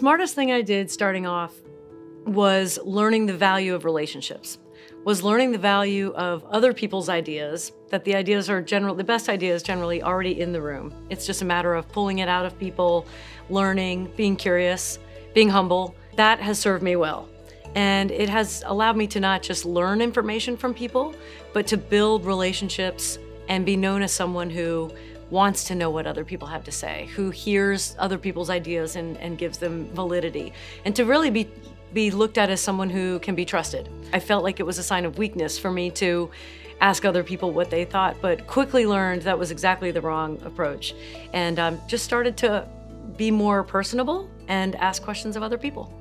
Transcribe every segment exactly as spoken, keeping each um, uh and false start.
smartest thing I did starting off was learning the value of relationships, was learning the value of other people's ideas, that the ideas are general, the best ideas generally already in the room. It's just a matter of pulling it out of people, learning, being curious, being humble. That has served me well. And it has allowed me to not just learn information from people, but to build relationships and be known as someone who wants to know what other people have to say, who hears other people's ideas and, and gives them validity, and to really be, be looked at as someone who can be trusted. I felt like it was a sign of weakness for me to ask other people what they thought, but quickly learned that was exactly the wrong approach, and um, just started to be more personable and ask questions of other people.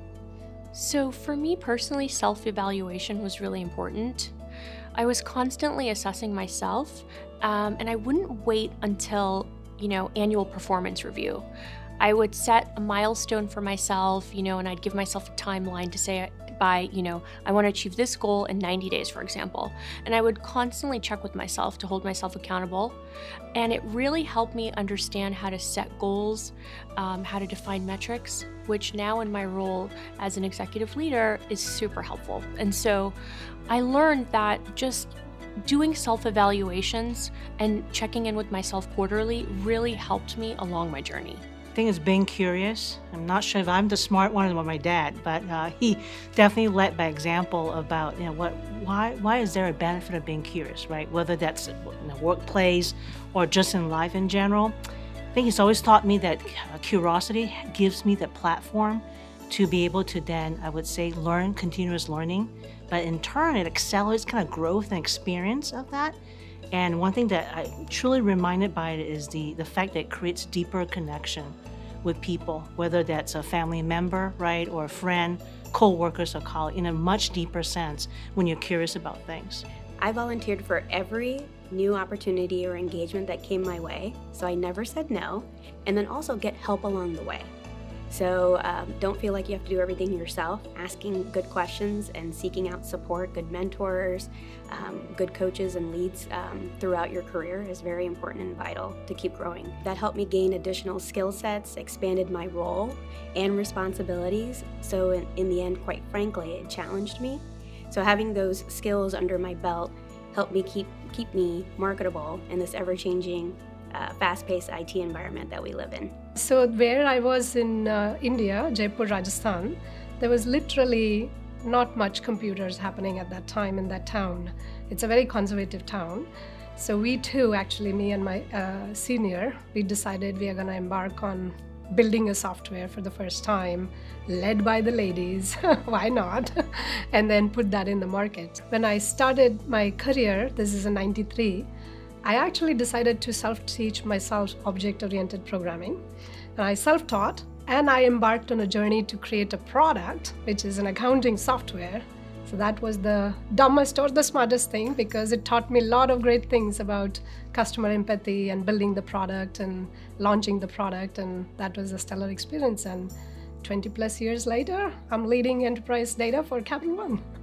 So for me personally, self-evaluation was really important. I was constantly assessing myself, um, and I wouldn't wait until, you know, annual performance review. I would set a milestone for myself, you know, and I'd give myself a timeline to say by, you know, I want to achieve this goal in ninety days, for example. And I would constantly check with myself to hold myself accountable. And it really helped me understand how to set goals, um, how to define metrics, which now in my role as an executive leader is super helpful. And so I learned that just doing self-evaluations and checking in with myself quarterly really helped me along my journey. I think it's being curious. I'm not sure if I'm the smart one or my dad, but uh, he definitely led by example about, you know, what, why, why is there a benefit of being curious, right? Whether that's in the workplace or just in life in general. I think he's always taught me that curiosity gives me the platform to be able to then, I would say, learn, continuous learning, but in turn it accelerates kind of growth and experience of that. And one thing that I'm truly reminded by it is the, the fact that it creates deeper connection with people, whether that's a family member, right, or a friend, co-workers or colleagues, in a much deeper sense when you're curious about things. I volunteered for every new opportunity or engagement that came my way, so I never said no, and then also get help along the way. So um, don't feel like you have to do everything yourself. Asking good questions and seeking out support, good mentors, um, good coaches and leads um, throughout your career is very important and vital to keep growing. That helped me gain additional skill sets, expanded my role and responsibilities. So in, in the end, quite frankly, it challenged me. So having those skills under my belt helped me keep, keep me marketable in this ever-changing Uh, fast-paced I T environment that we live in. So where I was in uh, India, Jaipur, Rajasthan, there was literally not much computers happening at that time in that town. It's a very conservative town. So we too, actually, me and my uh, senior, we decided we are going to embark on building a software for the first time, led by the ladies, why not? And then put that in the market. When I started my career, this is in ninety-three, I actually decided to self-teach myself object-oriented programming. And I self-taught, and I embarked on a journey to create a product, which is an accounting software. So that was the dumbest or the smartest thing, because it taught me a lot of great things about customer empathy and building the product and launching the product, and that was a stellar experience. And twenty plus years later, I'm leading enterprise data for Capital One.